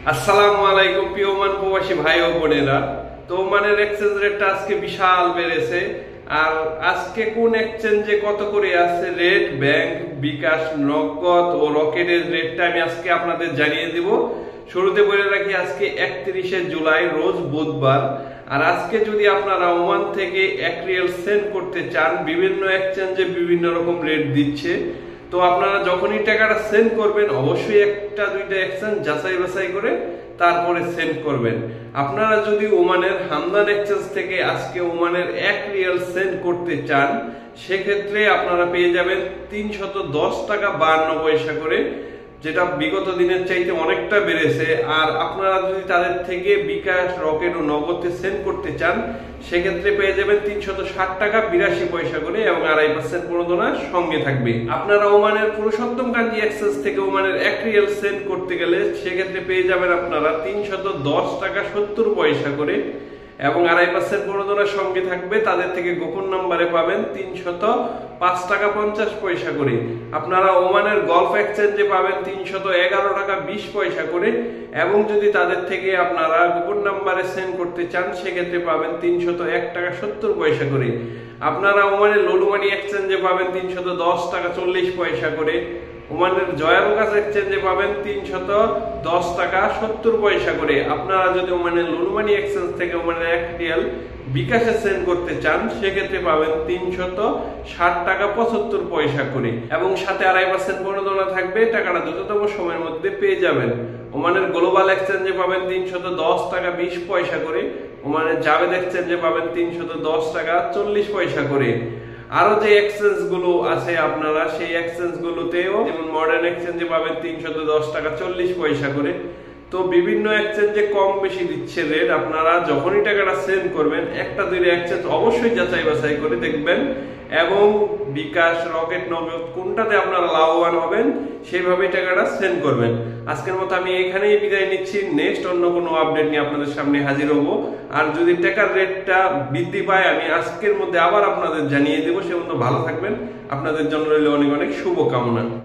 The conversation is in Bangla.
আসসালামু আলাইকুম প্রিয় ওমান প্রবাসী ভাই ও বোনেরা। তো ওমানের এক্সচেঞ্জ রেটটা আজকে বিশাল বেড়েছে। আর আজকে কোন এক্সচেঞ্জে কত করে আছে রেট, ব্যাংক, বিকাশ, নগদ ও রকেটের রেটটা আমি আজকে আপনাদের জানিয়ে দিব। শুরুতে বলে রাখি আজকে 31শে জুলাই রোজ বুধবার। আর আজকে যদি আপনারা ওমান থেকে 1 রিয়াল সেন্ড করতে চান, বিভিন্ন এক্সচেঞ্জে বিভিন্ন রকম রেট দিচ্ছে। তো আপনারা যখনই টাকাটা সেন্ড করবেন অবশ্যই একটা দুইটা এক্সচেঞ্জ যাচাই বাছাই করে তারপরে সেন্ড করবেন। আপনারা যদি ওমানের হামদান এক্সচেঞ্জ থেকে আজকে ওমানের 1 রিয়াল সেন্ড করতে চান, সেক্ষেত্রে আপনারা পেয়ে যাবেন 310 টাকা 52 পয়সা করে, যেটা বিগত দিনের চাইতে অনেকটা বেড়েছে। আর আপনারা যদি তাদের থেকে বিকাশ, রকেট ও নগদে সেন্ড করতে চান, সেক্ষেত্রে পেয়ে যাবেন 360 টাকা 82 পয়সা করে এবং 2.5% প্রণোদনা সঙ্গে থাকবে। আপনারা ওমানের পুরুষোত্তম কাঞ্জি এক্সচেঞ্জ থেকে ওমানের 1 রিয়াল সেন্ড করতে গেলে সেক্ষেত্রে পেয়ে যাবেন আপনারা 310 টাকা 70 পয়সা করে এবং 2.5% প্রণোদনা সঙ্গে থাকবে। তাদের থেকে গোপন নম্বরে পাবেন 305 টাকা 50 পয়সা করে। আপনারা ওমানের গলফ এক্সচেঞ্জে পাবেন 311 টাকা 20 পয়সা করে এবং যদি তাদের থেকে আপনারা গোপন নম্বরে সেন্ড করতে চান, সেক্ষেত্রে পাবেন 301 টাকা 70 পয়সা করে। আপনারা ওমানের লুলুমানি এক্সচেঞ্জে পাবেন 310 টাকা 40 পয়সা করে। ওমানের জয়ালুকাস এক্সচেঞ্জে পাবেন 310 টাকা 70 পয়সা করে। আপনারা যদি ওমানের লুলুমানি এক্সচেঞ্জ থেকে ওমানের 1 রিয়াল বিকাশে সেন্ড করতে চান, সেক্ষেত্রে পাবেন 360 টাকা 75 পয়সা করে এবং সাথে 2.5% প্রণোদনা থাকবে। টাকাটা দ্রুততম সময়ের মধ্যে পেয়ে যাবেন। ওমানের গ্লোবাল এক্সচেঞ্জে পাবেন 310 টাকা 20 পয়সা করে। ওমানের জাভেদ এক্সচেঞ্জে পাবেন 310 টাকা 40 পয়সা করে। আরো যে এক্সচেঞ্জ গুলো আছে আপনারা সেই এক্সচেঞ্জ গুলোতেও, যেমন মডার্ন এক্সচেঞ্জে পাবেন 310 টাকা 40 পয়সা করে। তো বিভিন্ন এক্সচেঞ্জে কম বেশি দিচ্ছে রেট। আপনারা যখনই টাকাটা সেন্ড করবেন একটা দুইটা এক্সচেঞ্জ অবশ্যই যাচাই বাছাই করে দেখবেন এবং বিকাশ, রকেট, নগদ কোনটাতে আপনারা লাভবান হবেন সেইভাবে টাকাটা সেন্ড করবেন। আজকের মতো আমি এখানেই বিদায় নিচ্ছি। নেক্সট অন্য কোনো আপডেট নিয়ে আপনাদের সামনে হাজির হব। আর যদি টাকার রেটটা বৃদ্ধি পায় আমি আজকের মধ্যে আবার আপনাদের জানিয়ে দেবো। সে পর্যন্ত ভালো থাকবেন। আপনাদের জন্য রইল অনেক অনেক শুভকামনা।